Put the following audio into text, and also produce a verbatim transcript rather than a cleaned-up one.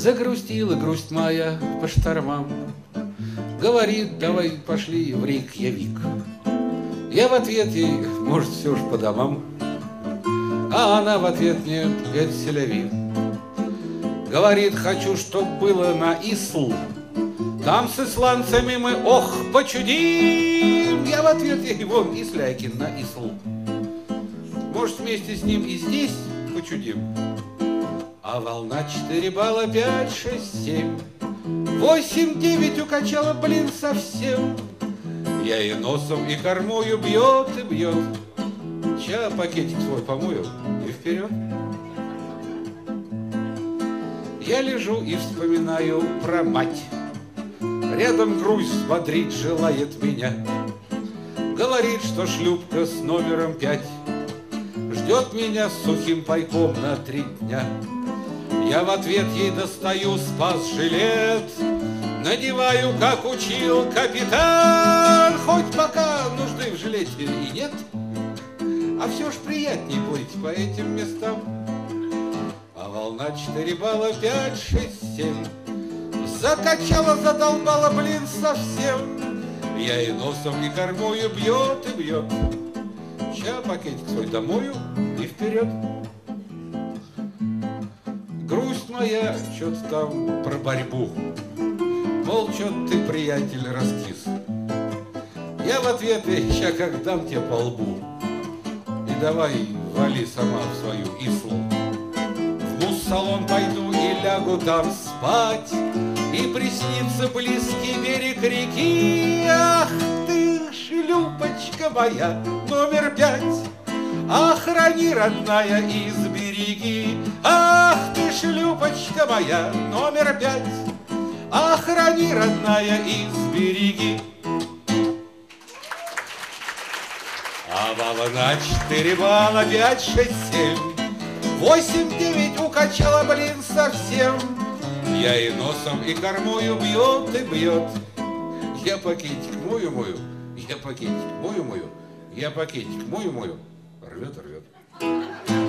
Загрустила грусть моя по штормам. Говорит, давай пошли в Рейкьявик. Я в ответ ей, может, все ж по домам. А она в ответ мне, опять Сель-Авив. Говорит, хочу, чтоб было на Исл. Там с исландцами мы, ох, почудим. Я в ответ ей, вон, Ислякин на Исл. Может, вместе с ним и здесь почудим. А волна четыре балла, пять, шесть, семь, восемь, девять укачала, блин, совсем. Я и носом, и кормою бьет и бьет. Ча пакетик свой помою и вперед. Я лежу и вспоминаю про мать. Рядом грусть бодрить желает меня. Говорит, что шлюпка с номером пять ждет меня с сухим пайком на три дня. Я в ответ ей достаю спас-жилет, надеваю, как учил капитан. Хоть пока нужды в жилете и нет, а все ж приятней плыть по этим местам. А волна четыре балла, пять, шесть, семь закачала, задолбала, блин, совсем. Я и носом, и кормою бьет и бьет. Ща пакетик свой домою и вперед. Грусть моя, чё-то там про борьбу. Мол, чё-то ты, приятель, раскис. Я в ответ, ща как дам тебе по лбу. И давай вали сама в свою Ислу. В муз-салон пойду и лягу там спать, и приснится близкий берег реки. Ах ты, шлюпочка моя, номер пять, охрани, родная, и сбереги. Ах ты, шлюпочка моя, номер пять, охрани, родная, и сбереги. А волна четыре балла, пять, шесть, семь, восемь, девять укачала, блин, совсем. Я и носом, и кормою бьет и бьет. Я пакетик мою-мою, я пакетик мою-мою, я пакетик мою-мою, рвет, рвет.